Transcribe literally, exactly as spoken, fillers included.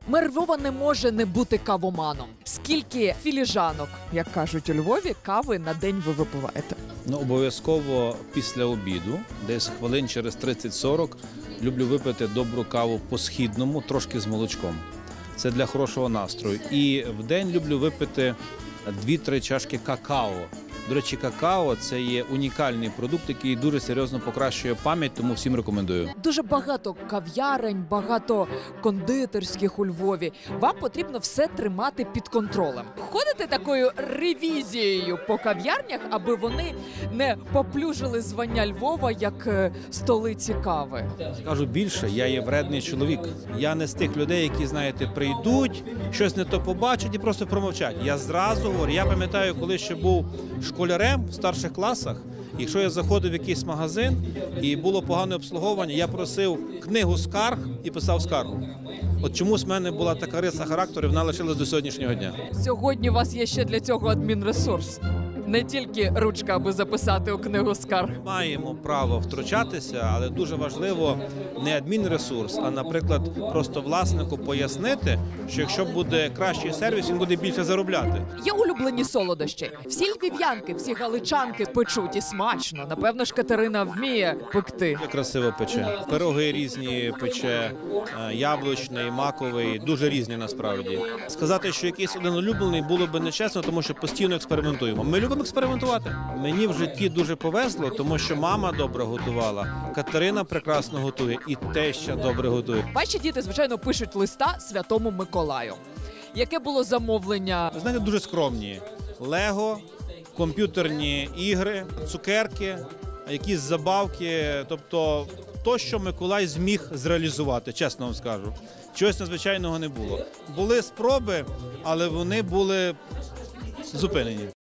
Мер Львова не може не бути кавоманом. Скільки філіжанок, як кажуть у Львові, кави на день ви випиваєте? Ну, обов'язково після обіду, десь хвилин через тридцять-сорок, люблю випити добру каву по-східному, трошки з молочком. Це для хорошого настрою. І в день люблю випити дві-три чашки какао. До речі, какао – це є унікальний продукт, який дуже серйозно покращує пам'ять, тому всім рекомендую. Дуже багато кав'ярень, багато кондитерських у Львові. Вам потрібно все тримати під контролем. Ходите такою ревізією по кав'ярнях, аби вони не поплюжили звання Львова як е, столиці кави. Скажу більше, я є вредний чоловік. Я не з тих людей, які, знаєте, прийдуть, щось не то побачать і просто промовчать. Я зразу говорю, я пам'ятаю, коли ще був школярем в старших класах, якщо я заходив в якийсь магазин і було погане обслуговування, я просив книгу скарг і писав скаргу. От чомусь в мене була така риса характеру, і вона лишилась до сьогоднішнього дня. Сьогодні у вас є ще для цього адмінресурс. Не тільки ручка, аби записати у книгу скарг. Маємо право втручатися, але дуже важливо не адмінресурс, а, наприклад, просто власнику пояснити, що якщо буде кращий сервіс, він буде більше заробляти. Є улюблені солодощі. Всі львів'янки, всі галичанки печуть і смачно. Напевно ж, Катерина вміє пекти. Дуже красиво пече. Пироги різні пече, е, яблучний, маковий, дуже різні насправді. Сказати, що якийсь один улюблений, було б нечесно, тому що постійно експериментуємо. Ми любимо експериментувати. Мені в житті дуже повезло, тому що мама добре готувала, Катерина прекрасно готує і теща добре готує. Ваші діти, звичайно, пишуть листа Святому Миколаю. Яке було замовлення? Ви знаєте, дуже скромні. Лего, комп'ютерні ігри, цукерки, якісь забавки, тобто то, що Миколай зміг зреалізувати, чесно вам скажу. Чогось надзвичайного не було. Були спроби, але вони були зупинені.